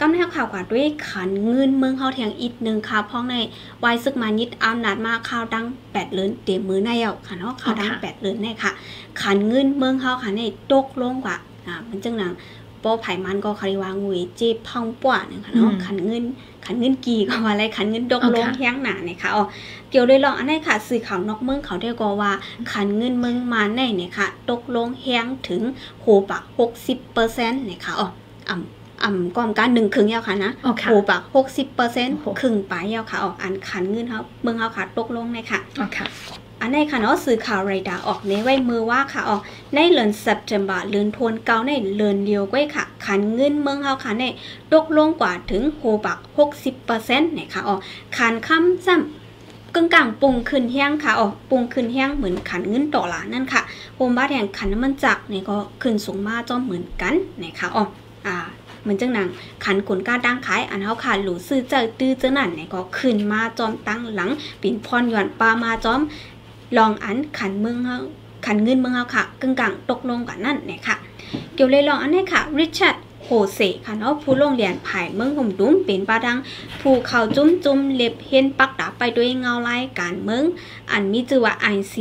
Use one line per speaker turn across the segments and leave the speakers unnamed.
กำแนวข่าวกว่าด้วยขันเงินเมืองเฮาแทงอีกหนึ่งค่ะพ้องในวายซึกมายิดอำนาจมาข่าวดัง8เดือนเต็มมือในเอาค่ะเนาะข่าวดัง8เดือนแน่ค่ะขันเงินเมืองเฮาค่ะในตกลงกว่ามันจังหนังปอไผ่มันก็คาริวางุยเจ็บพังป่วเนี่ยค่ะเนาะขันเงินกี่ก็ว่าอะไรขันเงินตกลงแห้งหนาเนี่ยค่ะอ๋อเกี่ยวเลยลองอันนี้ค่ะสื่อข่าวนอกเมืองเขาได้ก็ว่าขันเงินเมืองมาในเนี่ยค่ะตกลงแห้งถึงโหปะ 60% เนี่ยค่ะอ๋อก่อนการ1ครึ่งยาวค่ะนะโหปะ 60% ครึ่งปลายยาวค่ะอ๋ออันขันเงินเฮาเมืองเฮาค่ะตกลงเนี่ยค่ะอันนี้ค่ะเนาะสื่อข่าวไรดาออกในไว้มือว่าค่ะอ๋อในเดือนเซปเทมเบอร์เดือนธันวาคมในเดือนเดียวก้อยค่ะขันเงินเมืองเฮาค่ะในตกลงกว่าถึงโหปะ 60% เนี่ยค่ะอ๋อขันคำซ้ำกึ่งกลางปุงขึ้นแห้งค่ะอ๋อปุงขึ้นแห้งเหมือนขันเงินต่อหลานั่นค่ะโฮมบ้านแห่งขันน้ำมันจักเนี่ยก็ขึ้นสูงมาจอมเหมือนกันนะคะอ๋อเหมือนจังหนังขันกลก้าดังขายอันเฮาค่ะหลูซื้อเจอตื้อเจอนั่นเนี่ยก็ขึ้นมาจอมตั้งหลังปิ่นพรหย่อนปลามาจอมลองอันขันเมืองเฮาขันเงินเมืองเฮาค่ะกึ่งกลางตกลงกันนั่นเนี่ยค่ะเกี่ยวเลยลองอันนี้ค่ะริชาร์ดโฮเซค่ะเนาะผู้โรงเรียนไผ่เมืองห่มดุ้มเป็นปาดังผู้เข้าจุ้มเล็บเห็นปักดาไปด้วยเงาลายการเมืองอันมีชื่อว่า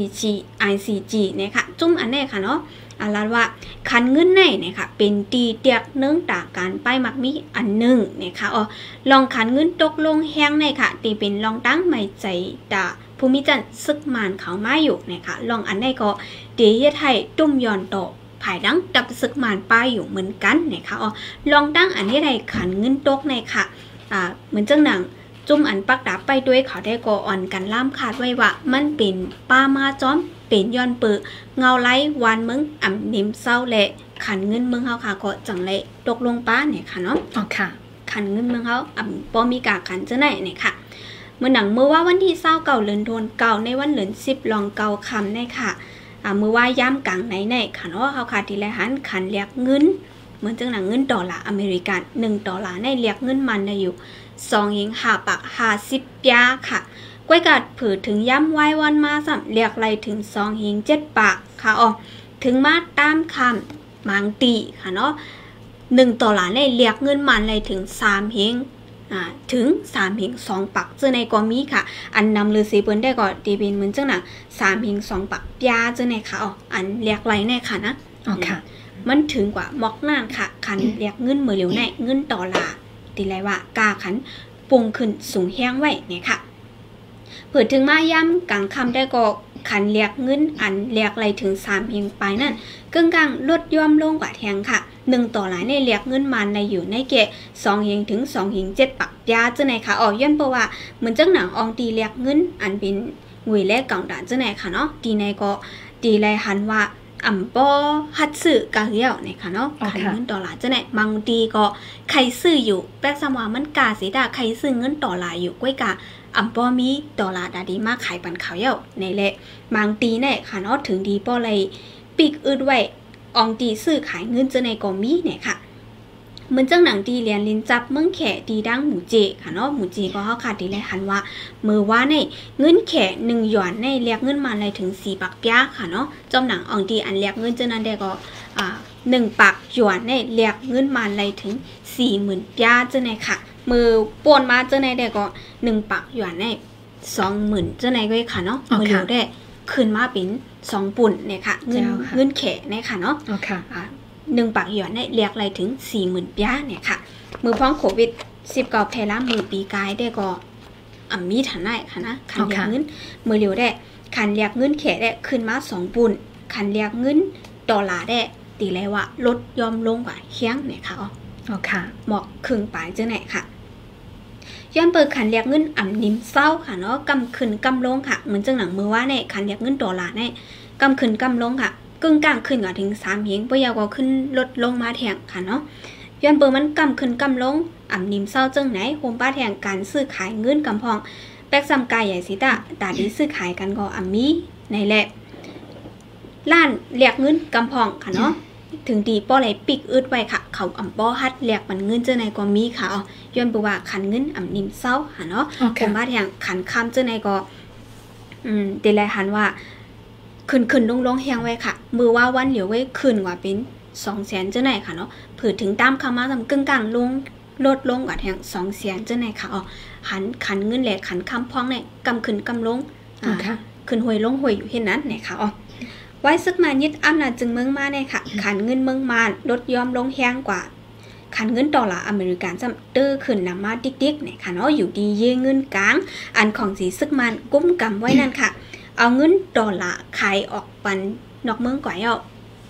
ICG เนี่ยค่ะจุ้มอันนี้ค่ะเนาะอันละว่าขันเงินในเนี่ยค่ะเป็นตีเตียกเนื่องจากการไปมักมีอันหนึ่งเนี่ยค่ะอ๋อลองขันเงินตกลงแห้งในค่ะตีเป็นลองตั้งไม่ใจดาภูมิจันทร์ซึกมานเขามาอยู่เนี่ยค่ะลองอันนี้ก็เดียไทยตุ้มย้อนโตภายดังดับซึกมานป้ายอยู่เหมือนกันเนี่ยค่ะอ๋อลองตั้งอันนี้ไทยขันเงินตกในค่ะเหมือนจังหนังจุ่มอันปักดับไปด้วยเขาได้ก็อ่อนกันล่ามขาดไว้ว่ามันเป็นป้ามาจอมเป็นย้อนเปิดเงาไล่วานมึงนิ่มเศร้าและขันเงินเมืองเฮาค่ะก็จังเลยตกลงป้าเนี่ยค่ะเนาะอ๋อค่ะขันเงินเมืองเฮาบ่มีกาขันจะไหนเนี่ยค่ะเมื่อหนังเมื่อว่าวันที่29เดือนธันวาคมในวันเดือน10ลองเก่าคำเนี่ยค่ะเมื่อว่าย่ำกลางไหนค่ะเนาะเฮาค่ะที่ไรหันขันเรียกเงินเหมือนจังหนังเงินดอลลาร์อเมริกัน$1ในเรียกเงินมันได้อยู่2ยิง5ปัก50ยาค่ะก้อยกัดผือถึงย้ำไว้วันมาสัมเรียกไรถึง2หิง7ปากค่ะอ๋อถึงมาตามคำมังตีค่ะเนาะ$1ในเรียกเงินมันไรถึง3หิงถึง3หิง2ปักเจอในกอมีค่ะอันนำลือสีเปิ้นได้ก็ตีเป็นเหมือนจังหนัง3หิง2ปักยาเจอในค่ะอ๋ออันเรียกไรแน่ค่ะนะอ๋อค่ะมันถึงกว่ามอกนานค่ะคันเรียกเงินมือเหลียวในเงิน$ตีไรว่ากาขันปรุงขึ้นสูงแห้งไว้เนี่ยค่ะเผื่อถึงมาย้ำกลางคำได้ก็ขันเรียกเงินอันเรียกไรถึง3เพียงไปนั่นกึ่งกลางลดย่อมลงกว่าแทงค่ะ$ในเรียกเงินมันในอยู่ในเกะ2หิงถึง2หิง7ปักยาเจ้าไหนค่ะย้อนเพราะว่าเหมือนจังหนังอองตีเรียกเงินอันเป็นงุยแลกกางด่านเจ้าไหนค่ะเนาะตีในก็ตีไรหันว่าปอฮัดซื้อกะเหี่ยวเนี่ยค่ะเนาะขันเงิน$จะไหนบางทีก็ใครซื้ออยู่แป๊กสมว่ามันกาสิดาใครซื้อเงิน$อยู่ก้อยกะปอมี$ดาดีมากขายปันเขาเหี่ยวในแหละบางทีเนี่ยค่ะเนาะถึงดีปอเลยปิกอึดไว้อองตีซื้อขายเงินจะไหนก็มีเนี่ยค่ะเหมือนจังหนังตีเรียนลินจับเมืองแขตีดังหมูเจค่ะเนาะหมูเจก็เขาขาดตีเลยหันว่ามือว่าในเงินแข1หยวนในเรียกเงินมาเลยถึง4ปักยาค่ะเนาะจอมหนังอองตีอันเรียกเงินเจ้านั้นได้ก็1ปักหยวนในเรียกเงินมาเลยถึง40,000ยาเจ้าไหนค่ะมือป่วนมาเจ้าไหนได้ก็1ปักหยวนใน20,000เจ้าไหนก็ค่ะเนาะมือเดียวได้ขึ้นมาเป็น2ปุ่นเนี่ยค่ะเงินแขเนี่ยค่ะเนาะ1ปักหยวนได้เรียกอะไรถึง40,000ยาเนี่ยค่ะมือพ้องโควิด19แพร่ละมือปีกายได้ก็มีฐานะค่ะนะคันเรียกเงินมือเร็วได้คันเรียกเงินแขได้ขึ้นมา2ปุ่นคันเรียกเงิน$ได้ตีเลยว่าลดยอมลงกว่าเคียงเนี่ยค่ะอ๋อค่ะหมอกครึ่งปลายจังไหนค่ะย้อนเปิดขันเรียกเงินนิ่มเศร้าค่ะเนาะกำขึ้นกำลงค่ะเหมือนจังหนังมือว่าเนี่ยขันเรียกเงิน$เนี่ยกำขึ้นกำลงค่ะกึ่งกลางขึ้นก็ถึง3หิงบ่ยาวก็ขึ้นลดลงมาแทงค่ะเนาะย้อนเปิดมันกำขึ้นกำลงนิ่มเศร้าจังไหนโฮมป้าแทงการซื้อขายเงินกำพองแป๊กซ้ำกายใหญ่สิตาตาดีซื้อขายกันก็มีในแหละล้านเรียกเงินกำพองค่ะเนาะถึงดีป้อไหลปิกอึดไว้ค่ะเขาป้อฮัดเรียกมันเงินเจ้าไหนก็มีค่ะย้อนเปิดว่าขันเงินนิ่มเศร้าค่ะเนาะโฮมป้าแทงขันคำเจ้าไหนก็ตีแลหันว่าขึ้นลงแห้งไว้ค่ะมือว่าวันเหลียวไว้ขึ้นกว่าเป็น200,000เจ้าไหนค่ะเนาะผือถึงตามคำมาทำกึ่งกลางลดลงกว่าแทง2เสียนจังไหนค่ะอ๋อขันเงินแหลกขันคำพ้องเนี่ยกำขึ้นกำลงขึ้นหวยลงหวยอยู่เห็นนั้นเนี่ยค่ะอ๋อไว้ซึกมายึดอำนาจจึงเมืองมาเนี่ยค่ะขันเงินเมืองมาลดยอมลงแห้งกว่าขันเงินดอลลาร์อเมริกันจำตื้อขึ้นนำมาดิกๆเนี่ยค่ะเนาะอยู่ดีเยเงินกลางอันของสีซึกมันกุ้มกำไว้นั่นค่ะเอาเงินดอลลาร์ขายออกปันนอกเมืองกว่าเอา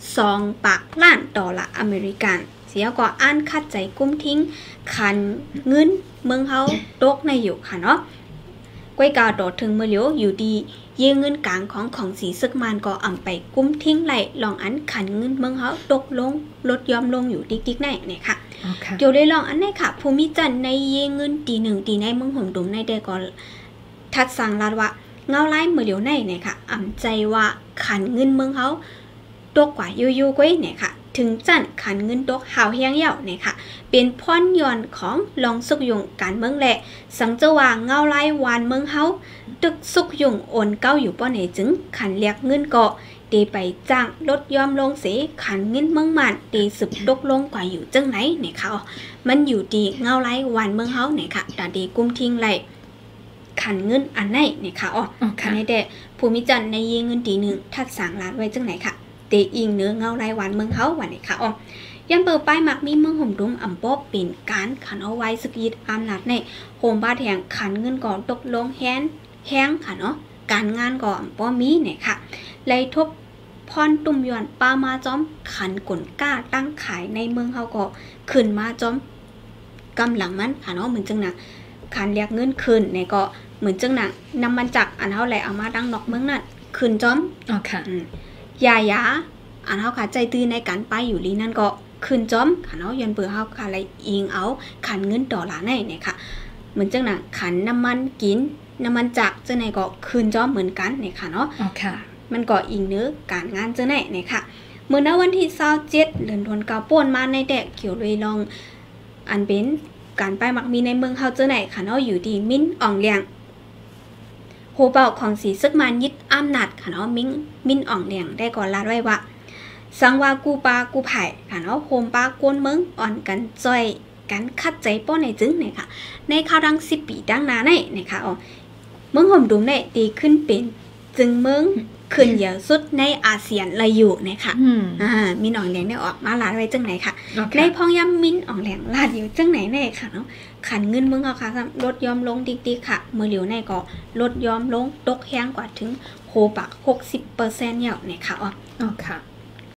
2 ปากล้านดอลลาร์อเมริกันเสียก็อ่านคัดใจกุ้มทิ้งขันเงินเมืองเฮาตกในอยู่ค่ะเนาะก้อยกาดอถึงเมื่อเหลียวอยู่ดีเยเงินกลางของสีซึกมันก็อ่ำไปกุ้มทิ้งไหลลองอันขันเงินเมืองเฮาตกลงลดยอมลงอยู่ดิกๆในเนี่ยค่ะเดี๋ยวเลยลองอันนี้ค่ะภูมิจันทร์ในเยเงินตีหนึ่งตีในเมืองห่มดุมในเดก็ทัดสั่งลาดว่าเงาไล่เมื่อเหลียวในเนี่ยค่ะอ่ำใจว่าขันเงินเมืองเฮาตกกว่าอยู่ๆก้อยเนี่ยค่ะถึงจันขันเงินตกหาวเฮียงเย่าเนี่ยค่ะเป็นพรย้อนของลองสุกยงการเมืองแหละสังเจว่าเงาไล่วานเมืองเฮาตึกสุกยงโอนเก้าอยู่ป้อไหนจึงขันเรียกเงินเกาะเดไปจ้างลดยอมลงเสขันเงินเมืองมันเดสืบตกลงกว่าอยู่จังไหนเนี่ยค่ะมันอยู่ดีเงาไล่วานเมืองเฮาเนี่ยค่ะแต่เดกุมทิ้งไหลขันเงินอันไหนเนี่ยค่ะขันในเดภูมิจันทร์ในเยเงินตีหนึ่งทัดสางลาดไว้จังไหนค่ะเตอิงเนื้อเงาไรหวานเมืองเขาวันนี้ค่ะยันเปิดป้ายมักมีเมืองห่มดุมอ่ำป๊อบเป็นการขันเอาไว้สกีดอำนาจในโฮมบ้านแห่งขันเงินก่อนตกลงแห้งค่ะเนาะการงานก่อนป้อมีเนี่ยค่ะเลยทบพรตุ่มยอนป้ามาจอมขันกลก้าตั้งขายในเมืองเขาก็ขึ้นมาจอมกำหลังมันค่ะเนาะเหมือนจังหนักขันเรียกเงินคืนในก็เหมือนจังหนักนำมันจักอันเท่าไหร่เอามาดังนอกเมืองนั่นคืนจอมค่ะยาอันเฮาค่ะใจตื้อในการไปอยู่ลีนั่นก็คืนจอมค่ะเนาะยันเปื่อเฮาค่ะอะไรอิงเอาขันเงินดอลลาร์ในเนี่ยค่ะเหมือนจังหนังขันน้ำมันกินน้ำมันจักจังไหนก็คืนจอมเหมือนกันเนี่ยค่ะเนาะมันก็อิงเนื้อการงานจังไหนเนี่ยค่ะเมื่อวันที่27เดือนธันวาคมป่นมาในแดกเกี่ยวเลยลองอันเป็นการไปมักมีในเมืองเฮาจังไหนค่ะเนาะอยู่ดีมิ้นอ่องเลียงโฮเป่าของสีซึกมันยึดอำนาจค่ะเนาะมิ้นอ่องเลียงได้ก่อนลาดไว้ว่าสังว่ากูปากูไผ่ค่ะเนาะโฮมปากวนเมืองอ่อนกันจ้อยกันคัดใจป้อในจึงเนี่ยค่ะในข่าวดัง10 ปีดังนาในเนี่ยค่ะเมืองห่มดุมเนี่ยดีขึ้นเป็นจึงเมืองขึ้นเยอะสุดในอาเซียนเลยอยู่เนี่ยค่ะมิ้นอ่องเลียงได้ออกมาลาดไว้จังไหนค่ะในพองยำมิ้นอ่องเลียงลาดอยู่จังไหนเนี่ยค่ะเนาะขันเงินเมืองเอาค่ะลดยอมลงดิกๆค่ะเมื่อเหลียวในก็ลดยอมลงตกแห้งกว่าถึงโฮปัก 60% เนี่ยค่ะค่ะ